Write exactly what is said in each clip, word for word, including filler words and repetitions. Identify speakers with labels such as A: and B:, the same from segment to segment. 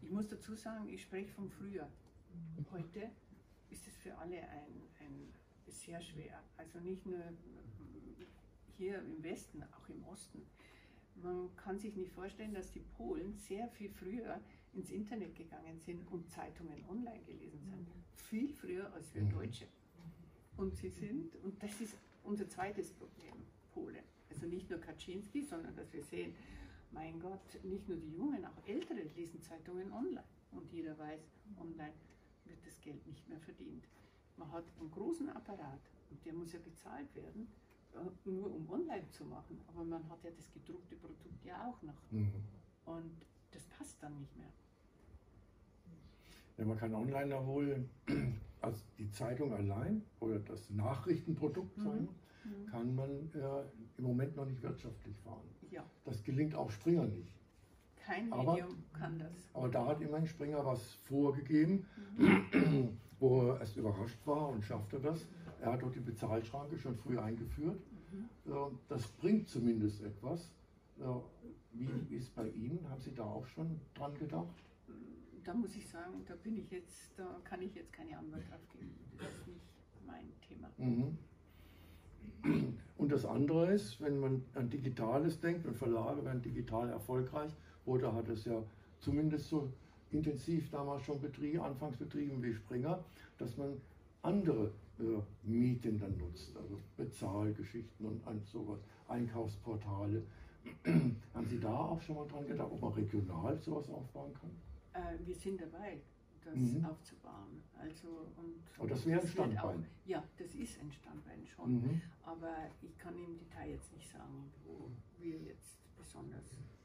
A: Ich muss dazu sagen, ich spreche von früher. Heute ist es für alle ein, ein sehr schwer. Also nicht nur hier im Westen, auch im Osten. Man kann sich nicht vorstellen, dass die Polen sehr viel früher ins Internet gegangen sind und Zeitungen online gelesen sind. Viel früher als wir Deutsche. Und sie sind, und das ist unser zweites Problem, Polen. Also nicht nur Kaczynski, sondern dass wir sehen, mein Gott, nicht nur die Jungen, auch Ältere lesen Zeitungen online. Und jeder weiß, online wird das Geld nicht mehr verdient. Man hat einen großen Apparat und der muss ja bezahlt werden, nur um online zu machen. Aber man hat ja das gedruckte Produkt ja auch noch. Mhm. Und das passt dann nicht mehr.
B: Ja, man kann online ja wohl, also die Zeitung allein oder das Nachrichtenprodukt sein, mhm. kann man äh, im Moment noch nicht wirtschaftlich fahren.
A: Ja.
B: Das gelingt auch Springer nicht.
A: Kein
B: aber,
A: Medium kann das.
B: Aber da hat immerhin Springer was vorgegeben, mhm. wo er erst überrascht war und schaffte das. Er hat dort die Bezahlschranke schon früh eingeführt. Mhm. Das bringt zumindest etwas. Wie ist es bei Ihnen? Haben Sie da auch schon dran gedacht?
A: Da muss ich sagen, da bin ich jetzt, da kann ich jetzt keine Antwort drauf geben. Das ist nicht mein Thema.
B: Mhm. Und das andere ist, wenn man an Digitales denkt und Verlage werden digital erfolgreich, oder hat es ja zumindest so intensiv damals schon betrieben, anfangs betrieben wie Springer, dass man andere äh, Medien dann nutzt, also Bezahlgeschichten und an sowas, Einkaufsportale. Haben Sie da auch schon mal dran gedacht, ob man regional sowas aufbauen kann?
A: Äh, wir sind dabei, das mhm. aufzubauen. Also, und
B: aber das wäre ein Standbein.
A: Auch, ja, das ist ein Standbein schon. Mhm. Aber ich kann im Detail jetzt nicht sagen, wo wir jetzt besonders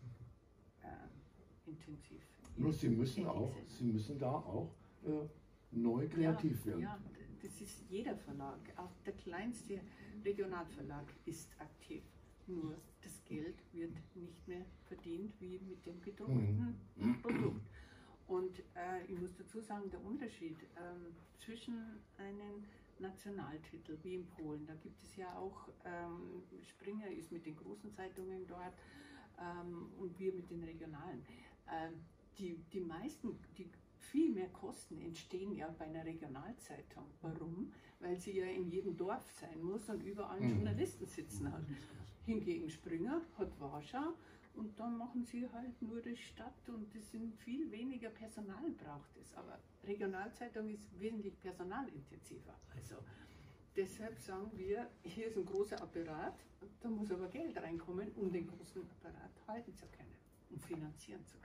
A: äh, intensiv.
B: Nur Sie müssen auch, Sie müssen da auch äh, neu kreativ
A: ja,
B: werden.
A: Ja, das ist jeder Verlag. Auch der kleinste Regionalverlag ist aktiv. Nur das Geld wird nicht mehr verdient wie mit dem gedruckten mhm. Produkt. Und äh, ich muss dazu sagen, der Unterschied ähm, zwischen einem Nationaltitel wie in Polen, da gibt es ja auch, ähm, Springer ist mit den großen Zeitungen dort ähm, und wir mit den regionalen. Ähm, die, die meisten, die viel mehr Kosten entstehen ja bei einer Regionalzeitung. Warum? Weil sie ja in jedem Dorf sein muss und überall einen Journalisten sitzen hat. Hingegen Springer hat Warschau und dann machen sie halt nur die Stadt und das sind viel weniger Personal braucht es. Aber Regionalzeitung ist wesentlich personalintensiver. Also deshalb sagen wir, hier ist ein großer Apparat, da muss aber Geld reinkommen, um den großen Apparat halten zu können und finanzieren zu können.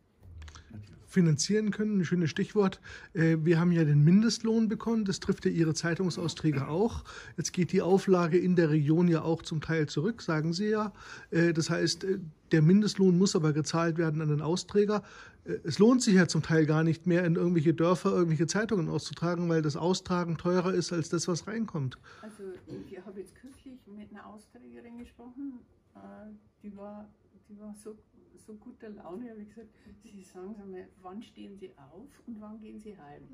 C: Finanzieren können, ein schönes Stichwort. Wir haben ja den Mindestlohn bekommen, das trifft ja Ihre Zeitungsausträger auch. Jetzt geht die Auflage in der Region ja auch zum Teil zurück, sagen Sie ja. Das heißt, der Mindestlohn muss aber gezahlt werden an den Austräger. Es lohnt sich ja zum Teil gar nicht mehr, in irgendwelche Dörfer irgendwelche Zeitungen auszutragen, weil das Austragen teurer ist als das, was reinkommt.
A: Also ich habe jetzt kürzlich mit einer Austrägerin gesprochen, die war, die war so so guter Laune, habe ich gesagt, Sie sagen Sie mal, wann stehen Sie auf und wann gehen Sie heim?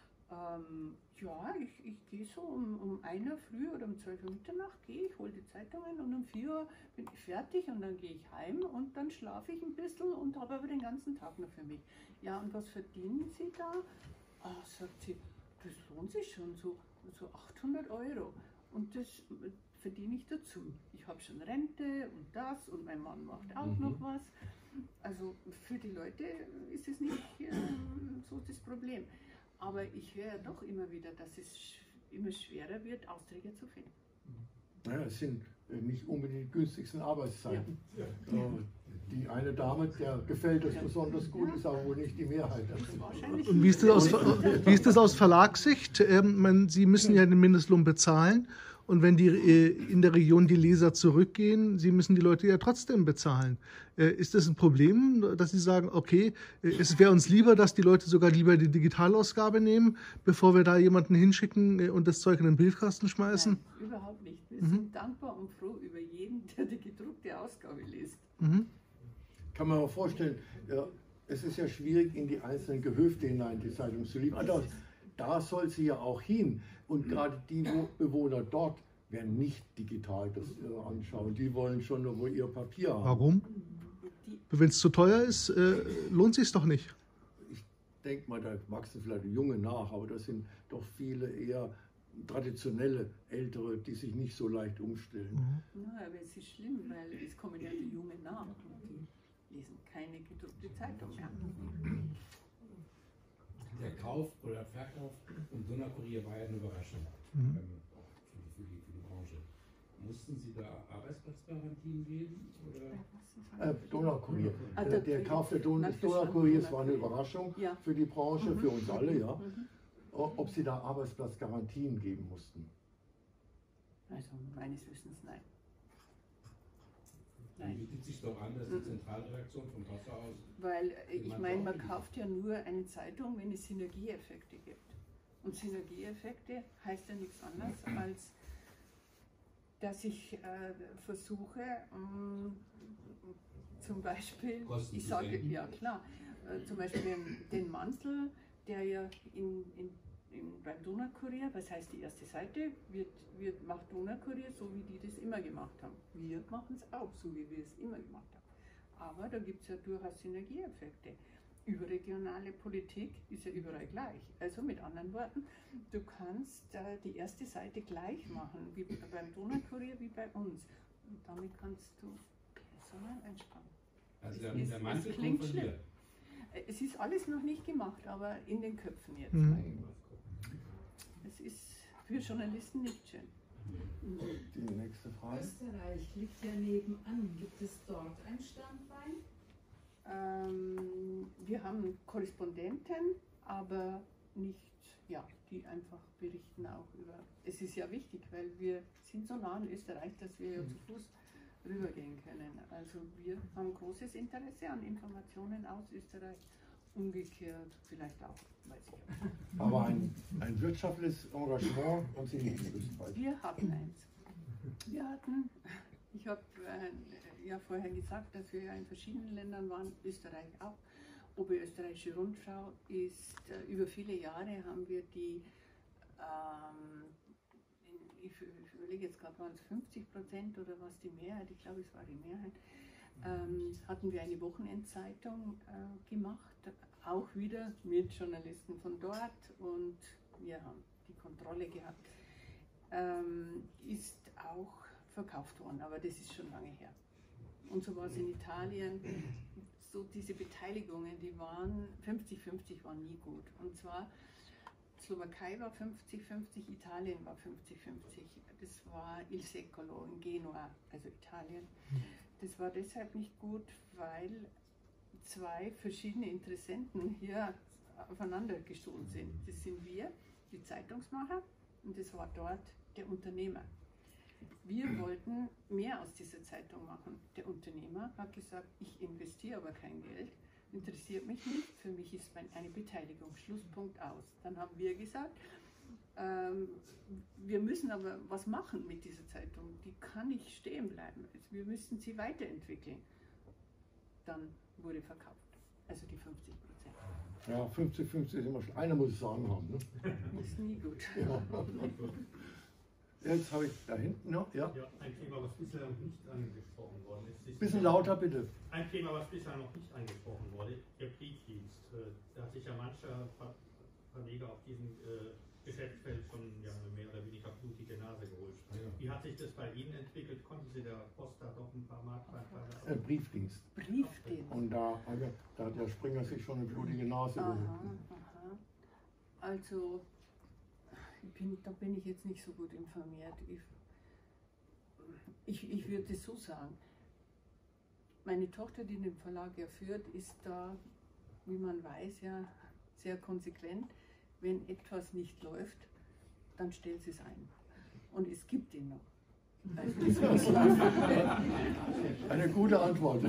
A: Ähm, ja, ich, ich gehe so um, um ein Uhr früh oder um zwölf Uhr Mitternacht, gehe ich, hole die Zeitungen und um vier Uhr bin ich fertig und dann gehe ich heim und dann schlafe ich ein bisschen und habe aber den ganzen Tag noch für mich. Ja, und was verdienen Sie da? Ah, sagt sie, das lohnt sich schon, so, so achthundert Euro. Und das verdiene ich dazu. Ich habe schon Rente und das und mein Mann macht auch mhm. noch was. Also für die Leute ist es nicht äh, so das Problem. Aber ich höre ja doch immer wieder, dass es sch immer schwerer wird, Austräger zu finden.
B: Naja, es sind nicht unbedingt die günstigsten Arbeitszeiten. Ja. Ja. Die eine Dame, der gefällt das ja. besonders gut, ist aber wohl nicht die Mehrheit.
C: Und wie ist das aus, wie ist das aus Verlagssicht? Ähm, man, Sie müssen ja den Mindestlohn bezahlen. Und wenn die äh, in der Region die Leser zurückgehen, Sie müssen die Leute ja trotzdem bezahlen. Äh, ist das ein Problem, dass Sie sagen, okay, äh, es wäre uns lieber, dass die Leute sogar lieber die Digitalausgabe nehmen, bevor wir da jemanden hinschicken äh, und das Zeug in den Briefkasten schmeißen?
A: Nein, überhaupt nicht. Wir mhm. sind dankbar und froh über jeden, der die gedruckte Ausgabe liest.
B: Mhm. Kann man auch vorstellen, ja, es ist ja schwierig, in die einzelnen Gehöfte hinein die Zeitung zu liefern. Da, da soll sie ja auch hin. Und gerade die Bewohner dort werden nicht digital das äh, anschauen. Die wollen schon nur ihr Papier haben.
C: Warum? Wenn es zu teuer ist, äh, lohnt sich es doch nicht.
B: denke mal, da wachsen vielleicht Junge nach, aber das sind doch viele eher traditionelle Ältere, die sich nicht so leicht umstellen.
A: Mhm. Ja, aber es ist schlimm, weil es kommen ja die Jungen nach und die lesen keine gedruckte Zeitung mehr.
D: Der Kauf oder Verkauf vom Donaukurier war ja eine Überraschung
C: Mhm.
D: ähm, für, die, für, die, für die Branche. Mussten Sie da Arbeitsplatzgarantien geben? Oder?
B: Äh, Donaukurier.
A: Ah,
B: Der, der Kauf der Don des Donaukuriers war eine Überraschung
A: Ja.
B: für die Branche,
A: Mhm.
B: für uns alle, ja.
A: Mhm.
B: Ob Sie da Arbeitsplatzgarantien geben mussten?
A: Also meines Wissens nein.
D: Dann bietet sich doch an, dass die Zentralredaktion vom Wasser aus.
A: Weil äh, ich meine, man kauft ja nur eine Zeitung, wenn es Synergieeffekte gibt. Und Synergieeffekte heißt ja nichts anderes, als dass ich äh, versuche, ähm, zum Beispiel,
D: Kosten
A: ich
D: zu
A: sage,
D: senken.
A: ja klar, äh, zum Beispiel den, den Mantel, der ja in, in, in, beim Donaukurier, was heißt die erste Seite, wird, wird, macht Donaukurier so, wie die das immer gemacht haben. Wir machen es auch so, wie wir es immer gemacht haben. Aber da gibt es ja durchaus Synergieeffekte. Überregionale Politik ist ja überall gleich. Also mit anderen Worten, du kannst äh, die erste Seite gleich machen, wie beim Donaukurier, wie bei uns. Und damit kannst du Personen einspannen.
D: Also
A: Es
D: der,
A: ist-
D: der
A: es
D: Mantel
A: klingt
D: kommt von
A: schlimm.
D: dir.
A: Äh, Es ist alles noch nicht gemacht, aber in den Köpfen jetzt.
C: Mhm.
A: Es ist für Journalisten nicht schön.
B: Die nächste Frage.
E: Österreich liegt ja nebenan. Gibt es dort ein Standbein?
A: Ähm, wir haben Korrespondenten, aber nicht, ja, die einfach berichten auch über. Es ist ja wichtig, weil wir sind so nah an Österreich, dass wir ja zu Fuß rübergehen können. Also wir haben großes Interesse an Informationen aus Österreich. Umgekehrt vielleicht auch, weiß ich auch.
B: Aber ein, ein wirtschaftliches Engagement haben Sie nicht in Österreich.
A: Wir hatten eins. Wir hatten, ich habe äh, ja vorher gesagt, dass wir ja in verschiedenen Ländern waren, Österreich auch. Oberösterreichische Rundschau ist, äh, über viele Jahre haben wir die, ähm, in, ich, ich überlege jetzt gerade, waren es fünfzig Prozent oder was die Mehrheit, ich glaube es war die Mehrheit, ähm, hatten wir eine Wochenendzeitung äh, gemacht, auch wieder mit Journalisten von dort und wir haben die Kontrolle gehabt. Ähm, ist auch verkauft worden, aber das ist schon lange her. Und so war es in Italien. So diese Beteiligungen, die waren fünfzig fünfzig, waren nie gut. Und zwar Slowakei war fünfzig fünfzig, Italien war fünfzig fünfzig. Das war Il Secolo in Genua, also Italien. Das war deshalb nicht gut, weil zwei verschiedene Interessenten hier aufeinander gestoßen sind. Das sind wir, die Zeitungsmacher, und das war dort der Unternehmer. Wir wollten mehr aus dieser Zeitung machen. Der Unternehmer hat gesagt, ich investiere aber kein Geld, interessiert mich nicht, für mich ist eine Beteiligung, Schlusspunkt aus. Dann haben wir gesagt, ähm, wir müssen aber was machen mit dieser Zeitung, die kann nicht stehen bleiben, wir müssen sie weiterentwickeln. Dann wurde verkauft, also die fünfzig Prozent.
B: Ja, fünfzig fünfzig ist immer schon. Einer muss es sagen haben. Ne?
A: Ist nie gut.
B: Ja. Jetzt habe ich da hinten noch. Ja.
F: Ja, ein Thema, was bisher noch nicht angesprochen worden ist. ist
B: Bisschen lauter bitte.
F: Ein Thema, was bisher noch nicht angesprochen wurde, der Briefdienst. Äh, Da hat sich ja mancher Ver- Verleger auf diesem äh, Geschäftsfeld schon ja, eine mehr oder weniger blutige Nase geholt. Wie hat sich das bei Ihnen entwickelt? Konnten Sie der Post da doch ein paar Mark
B: Äh, Briefdienst.
A: Briefdienst.
B: Und da, da hat der Springer sich schon eine blutige Nase geholt.
A: Aha, aha. Also, ich bin, da bin ich jetzt nicht so gut informiert. Ich, ich, ich würde es so sagen. Meine Tochter, die den Verlag ja führt, ist da, wie man weiß, ja sehr konsequent. Wenn etwas nicht läuft, dann stellt sie es ein. Und es gibt ihn noch. Also das muss laufen.
B: Eine gute Antwort.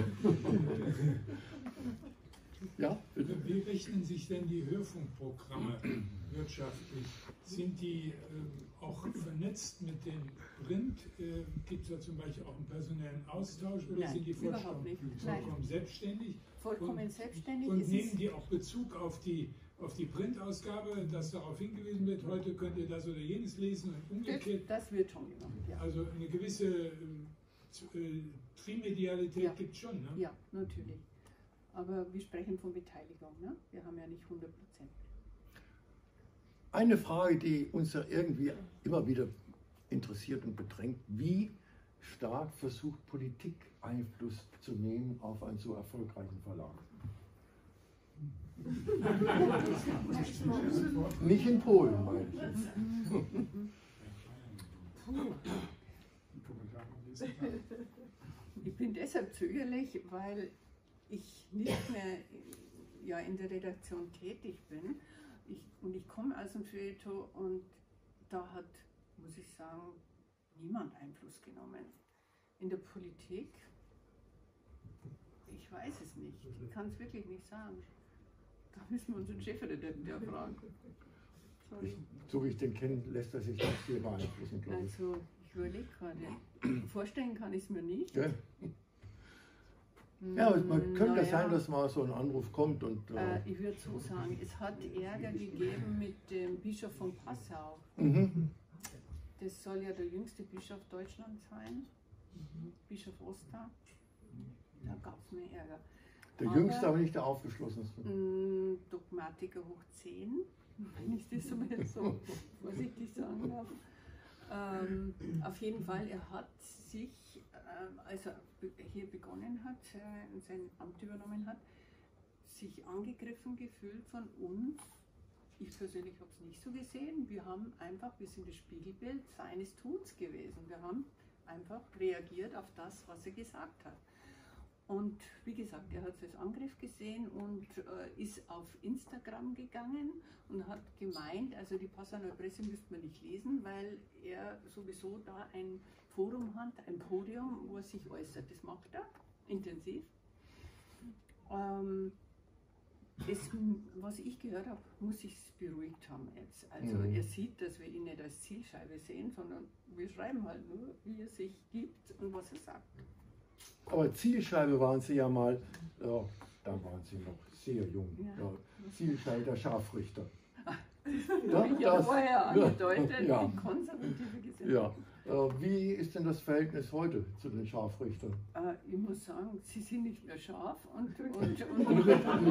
B: Ja, bitte.
G: Wie rechnen sich denn die Hörfunkprogramme wirtschaftlich? Sind die ähm, auch vernetzt mit dem Print? Äh, Gibt es da zum Beispiel auch einen personellen Austausch oder
A: Nein,
G: sind die
A: überhaupt
G: vollkommen,
A: nicht.
G: vollkommen
A: Nein.
G: selbstständig?
A: Vollkommen
G: und,
A: selbstständig.
G: Und
A: Es
G: nehmen
A: ist-
G: die auch Bezug auf die, auf die Printausgabe, dass darauf hingewiesen wird, heute könnt ihr das oder jenes lesen und
A: Das,
G: umgekehrt?
A: das wird schon gemacht, ja.
G: Also eine gewisse ähm, Z- äh, Trimedialität
A: Ja.
G: gibt es schon, ne?
A: Ja, natürlich. Aber wir sprechen von Beteiligung. Ne? Wir haben ja nicht hundert Prozent.
B: Eine Frage, die uns ja irgendwie immer wieder interessiert und bedrängt: Wie stark versucht Politik Einfluss zu nehmen auf einen so erfolgreichen Verlag? Nicht in Polen, meine ich jetzt.
A: Ich bin deshalb zögerlich, weil ich nicht mehr ja, in der Redaktion tätig bin. Ich, und ich komme aus dem Feuilleton und da hat, muss ich sagen, niemand Einfluss genommen. In der Politik, ich weiß es nicht. Ich kann es wirklich nicht sagen. Da müssen wir unseren Chefredakteur fragen. Sorry.
B: So wie ich den kenne, lässt er sich nicht sehr beeinflussen, glaube ich.
A: Also, ich überlege gerade. Vorstellen kann ich es mir nicht.
B: Ja, ja, man könnte
A: naja,
B: sein, dass mal so ein Anruf kommt und...
A: Äh,
B: Äh,
A: ich würde so sagen, es hat Ärger gegeben mit dem Bischof von Passau.
B: mhm.
A: Das soll ja der jüngste Bischof Deutschlands sein, Bischof Oster. Da gab es mir Ärger.
B: Der
A: Aber,
B: Jüngste, aber nicht der Aufgeschlossenste.
A: mh, Dogmatiker hoch zehn, wenn ich das so, mal so vorsichtig sagen darf. Ähm, auf jeden Fall, er hat sich, äh, als er hier begonnen hat äh, und sein Amt übernommen hat, sich angegriffen gefühlt von uns. Ich persönlich habe es nicht so gesehen. Wir haben einfach, wir sind das Spiegelbild seines Tuns gewesen. Wir haben einfach reagiert auf das, was er gesagt hat. Und wie gesagt, er hat es als Angriff gesehen und äh, ist auf Instagram gegangen und hat gemeint, also die Passauer Neue Presse müsste man nicht lesen, weil er sowieso da ein Forum hat, ein Podium, wo er sich äußert. Das macht er intensiv. Ähm, es, was ich gehört habe, muss ich es beruhigt haben jetzt. Also
B: Mhm.
A: er sieht, dass wir ihn nicht als Zielscheibe sehen, sondern wir schreiben halt nur, wie er sich gibt und was er sagt.
B: Aber Zielscheibe waren Sie ja mal, ja, da waren Sie noch sehr jung.
A: Ja.
B: Ja, Zielscheibe der Scharfrichter.
A: Ja, ich habe vorher angedeutet,
B: ja.
A: die konservative Gesellschaft.
B: Ja. Äh, Wie ist denn das Verhältnis heute zu den Scharfrichtern?
A: Äh, ich muss sagen, sie sind nicht mehr scharf und, und, und, und,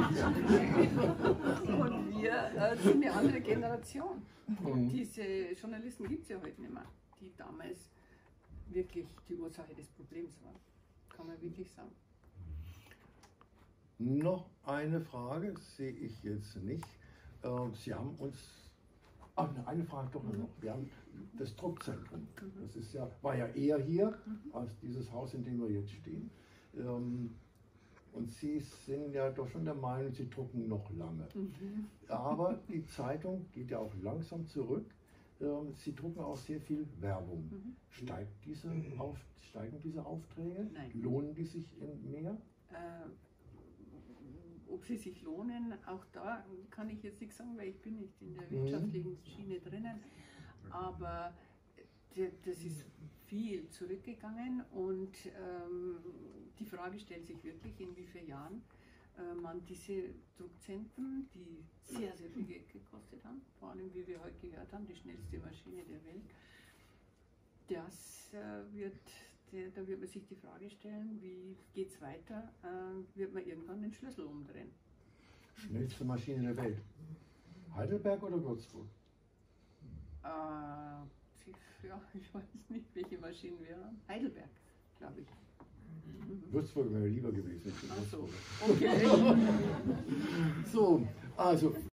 A: und wir äh, sind eine andere Generation.
B: Mhm.
A: Diese Journalisten gibt es ja heute nicht mehr, die damals wirklich die Ursache des Problems waren. Kann man wirklich sagen.
B: Noch eine Frage sehe ich jetzt nicht. Äh, Sie haben uns, ach, eine Frage doch noch. Wir haben das Druckzentrum. Das ist ja, war ja eher hier als dieses Haus, in dem wir jetzt stehen. Ähm, Und Sie sind ja doch schon der Meinung, Sie drucken noch lange.
A: Mhm.
B: Aber die Zeitung geht ja auch langsam zurück. Ähm, Sie drucken auch sehr viel Werbung.
A: Mhm.
B: Steigt diese auf, steigen diese Aufträge?
A: Nein.
B: Lohnen die sich in mehr?
A: Äh, ob sie sich lohnen, auch da kann ich jetzt nicht sagen, weil ich bin nicht in der
B: Mhm.
A: wirtschaftlichen Schiene drinnen. Aber d- das ist viel zurückgegangen und ähm, die Frage stellt sich wirklich, in wie vielen Jahren äh, man diese Druckzentren, die sehr, sehr viel Geld gekostet haben, vor allem wie wir heute gehört haben, die schnellste Maschine der Welt, das äh, wird, der, da wird man sich die Frage stellen, wie geht es weiter, äh, wird man irgendwann den Schlüssel umdrehen.
B: Schnellste Maschine der Welt. Heidelberg oder Würzburg?
A: Äh, ja, ich weiß nicht, welche Maschinen wir haben. Heidelberg, glaube ich. Mhm.
B: Würzburg wäre lieber gewesen.
A: Ach so, okay.
B: So, also